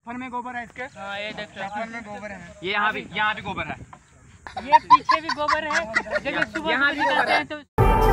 Fun में गोबर है इसके। हाँ ये देख लो, फन में गोबर है। ये यहाँ भी गोबर है। ये पीछे भी गोबर है। जब सुबह यहाँ भी जाते हैं तो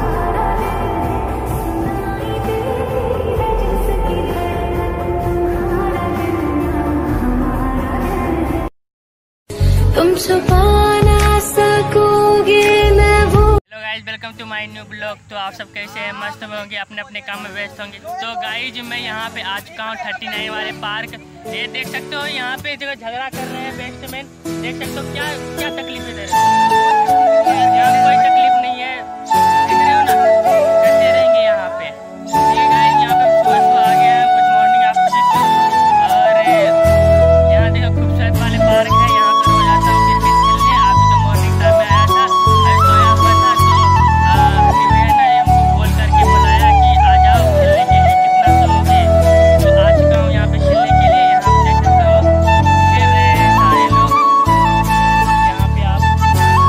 तुम छुपा ना सकोगे मैं वो। Hello guys, welcome to my new blog. तो आप सब कैसे हैं? मस्त होंगे, अपने अपने काम में व्यस्त होंगे। तो गाइज मैं यहाँ पे आ चुका हूँ 39 वाले पार्क। ये देख सकते हो यहाँ पे जो झगड़ा कर रहे हैं बेस्टमैन, देख सकते हो क्या क्या तकलीफ है। यहाँ कोई तकलीफ नहीं है, देख रहे हो ना, करते रहेंगे यहाँ पे। ये गाइज यहाँ पे सुबह आ गया है, गुड मॉर्निंग आप सभी। और यहाँ देखो खूबसूरत वाले पार्क है, यहाँ पे रोज आता हूँ क्रिकेट खेलने। अभी तो मॉर्निंग टाइम में आया था, अभी सोया हुआ था। तो भैया ने हमको कॉल करके बुलाया कि आ जाओ खेलने के लिए, कितना सोओगे। तो आ चुका हूँ यहाँ पे खेलने के लिए। यहाँ पे देख सकते हो फिर सारे लोग यहाँ पे आप देख सकते हो।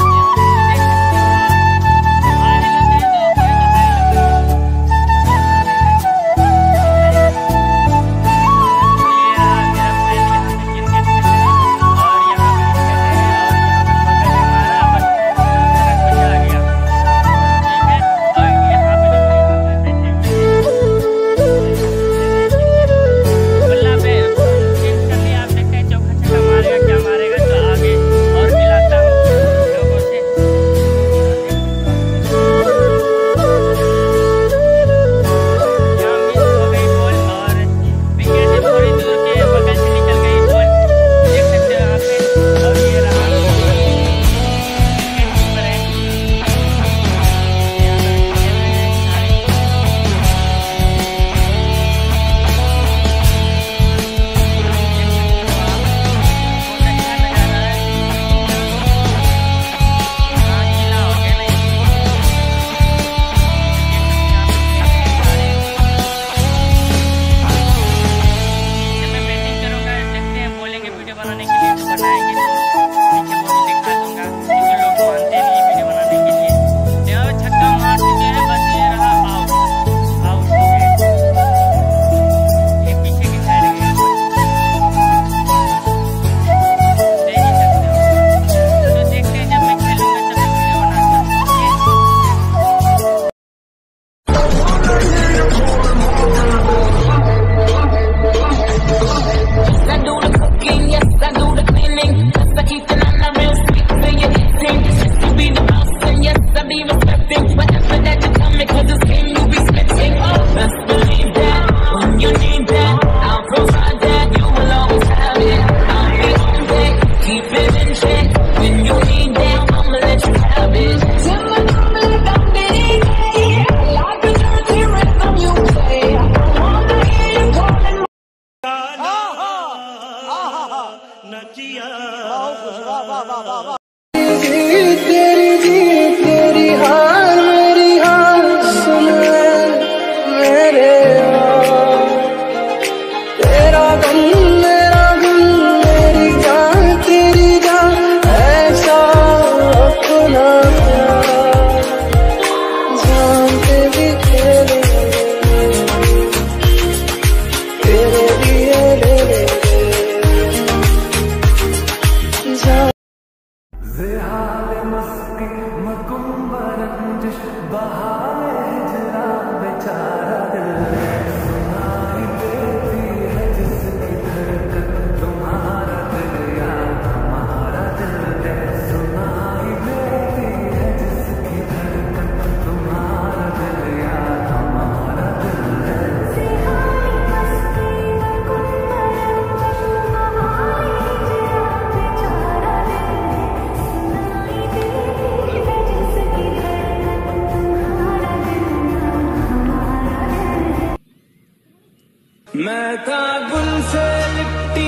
मैं था गुल से लिपटी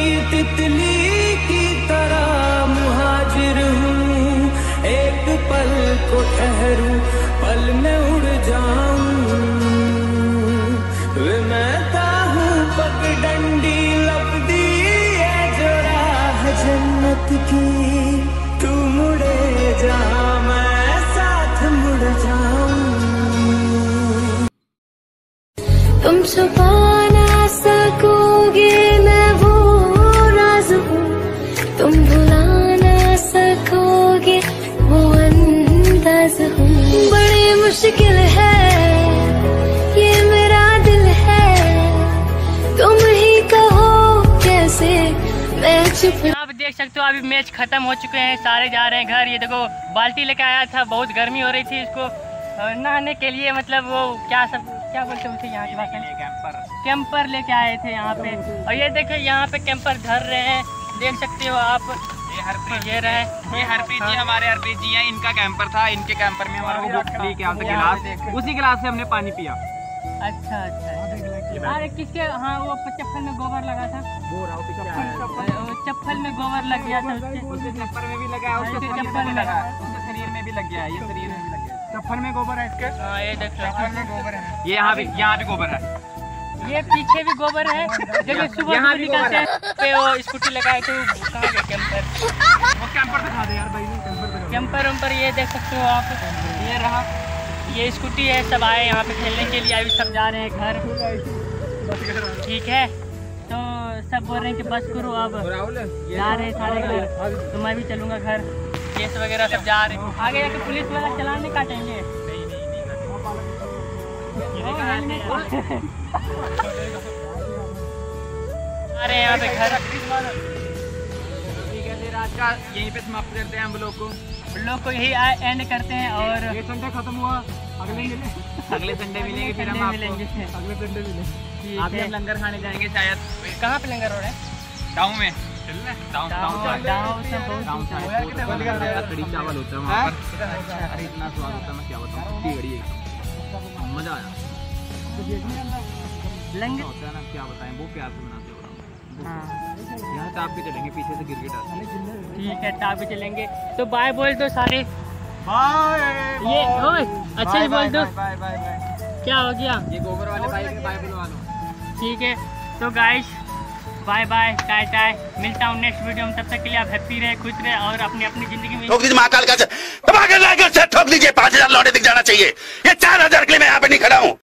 तितली की तरह मुहाजिर हूँ, एक पल को ठहरूं पल में उड़ जाऊं। वे मैं था हूँ पगडंडी लपदी है जो राह जन्नत की, तू मुड़े जहाँ मैं साथ मुड़ जाऊं। तुम छुपा ना सकोगे मैं वो चुप आप देख सकते हो अभी मैच खत्म हो चुके हैं, सारे जा रहे हैं घर। ये देखो बाल्टी लेके आया था, बहुत गर्मी हो रही थी इसको नहाने के लिए, मतलब वो क्या बोलते हैं उसे यहाँ की भाषा में, कैंपर लेके आए थे यहाँ पे। और ये देखो यहाँ पे कैंपर धर रहे हैं, देख सकते हो आप। ये हरप्रीत जी हमारे हरप्रीत जी हैं, इनका कैंपर था, इनके कैंपर में हमारे को बुक लेके आया था गिलास, उसी गिलास से हमने पानी पिया। अच्छा अरे किसके, हाँ वो चप्पल में गोबर लगा था, चप्पल में गोबर लग गया था, उसके चप्पल में भी लगा, उसके चप्पल में लगा, उसके शरीर में भी लग गया, ये शरीर में भी लग गया, चप्पल में गोबर है इसके। हाँ ये देखो गोबर है, ये यहाँ भी गोबर है, ये पीछे भी गोबर है। देखो सुबह यहाँ भी निकालते हैं पे वो स्कूटी लगाए थे, कहाँ गए कैंपर, वो कैंपर दिखा दे यार भाई, कैंपर उम्पर ये देख सकते हो आप, ये रहा, ये स्कूटी है। सब आए यहाँ पे खेलने के लिए, अभी सब जा रहे हैं घर, ठीक है। तो सब बोल रहे हैं कि बस करो, अब जा रहे हैं सारे घर, तो मैं भी चलूँगा घर। केस वगैरह सब जा रहे हैं, आगे जाके पुलिस वाला चलाने काटेंगे। अरे यहाँ पे घर, आज का यहीं पे समाप्त करते हैं हम लोग को यही एंड करते हैं। और ये संडे खत्म हुआ, अगले संडे मिलेंगे, फिर हम मिलेंगे, अगले संडे मिलेंगे। आप हम लंगर खाने जाएंगे शायद। कहाँ पे लंगर हो रहा है? गाँव में, कड़ी चावल होता है वहाँ पर, अरे इतना स्वाद होता है मैं क्या बताऊँ, मजा आया। लंगर होता है ना, क्या बताएं, वो प्यार से बनाते हो। यहाँ टाप पे चलेंगे, पीछे से गिरगिट आते हैं, ठीक है टाप पे चलेंगे। तो बाय बोल दो सारे, बाय। ये ओए अच्छा ही बोल दो, बाय बाय बाय। क्या हो गया, ये गोबर वाले भाई के बाय बुलवा लो, ठीक है। तो गाइस बाय बाय, टाय टाय, मिलता हूँ नेक्स्ट वीडियो में। तब तक के लिए आप हैप्पी रहे, खुश रहे और अपनी जिंदगी में ठोक दीजिए महाकाल का ठोक लीजिए, 5000 लौटे दिख जाना चाहिए। ये 4000 के लिए मैं यहाँ पे नहीं खड़ा हूँ।